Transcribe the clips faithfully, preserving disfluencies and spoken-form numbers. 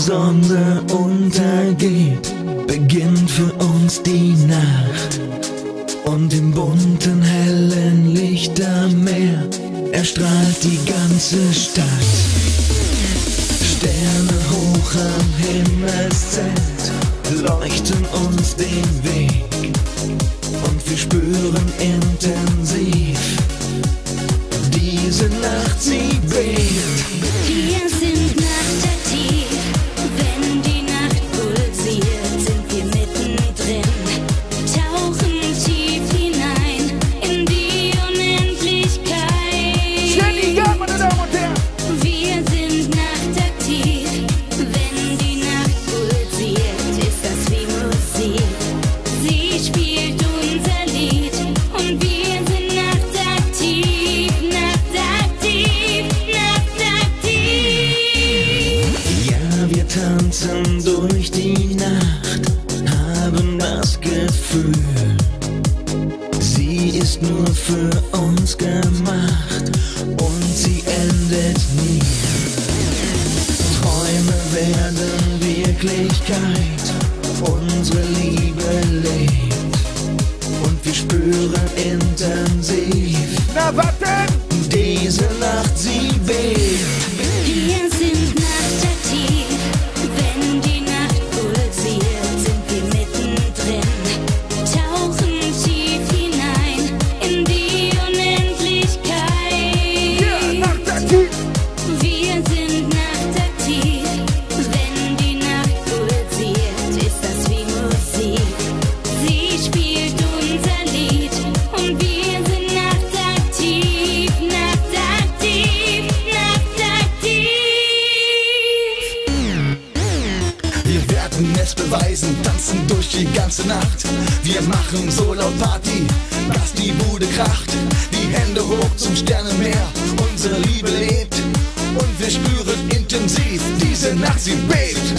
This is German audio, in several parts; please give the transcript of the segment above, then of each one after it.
Sonne untergeht, beginnt für uns die Nacht. Und im bunten, hellen Lichtermeer erstrahlt die ganze Stadt. Sterne hoch am Himmelszelt leuchten uns den Weg. Und wir spüren intensiv, diese Nacht, sie bebt. Wir sind nachtaktiv, wenn die Nacht pulsiert, sind wir mittendrin. Tauchen tief hinein in die Unendlichkeit. Jenny, meine Damen und Herren! Wir sind nachtaktiv, wenn die Nacht pulsiert, ist das wie Musik. Sie spielt unser Lied und wir sind nachtaktiv, nachtaktiv, nachtaktiv. Ja, wir tanzen durch die Nacht, haben das Gefühl, sie ist nur für uns gemacht und sie endet nie. Träume werden Wirklichkeit, unsere Liebe lebt und wir spüren intensiv, Na, was denn? diese Nacht, sie bebt. Wir sind nachtaktiv, wenn die Nacht pulsiert, sind wir mittendrin. Tauchen tief hinein in die Unendlichkeit. Ja, nachtaktiv! Wir sind nachtaktiv, wenn die Nacht pulsiert, ist das wie Musik. Sie spielt unser Lied und wir sind nachtaktiv, nachtaktiv, nachtaktiv. Wir werden es beweisen, tanzen durch die ganze Nacht. Wir machen so laut Party, dass die Bude kracht. Die Hände hoch zum Sternenmeer, unsere Liebe lebt. Und wir spüren intensiv, diese Nacht, sie bebt.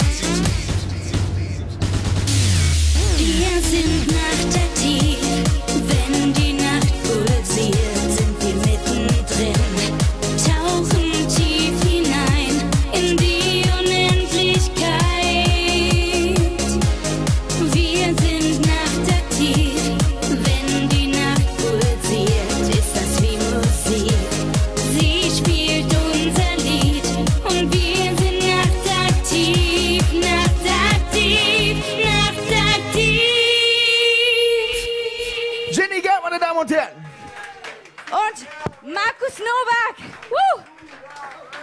Wir sind nachtaktiv, wenn die Nacht pulsiert, sind wir mittendrin. Tauchen tief hinein in die Unendlichkeit. Wir sind nachtaktiv, wenn die Nacht pulsiert, ist das wie Musik. Sie spielt unser Lied und wir sind nachtaktiv, nachtaktiv, nachtaktiv. Jenny, meine Damen und Herren! Und Markus Nowak. Woo!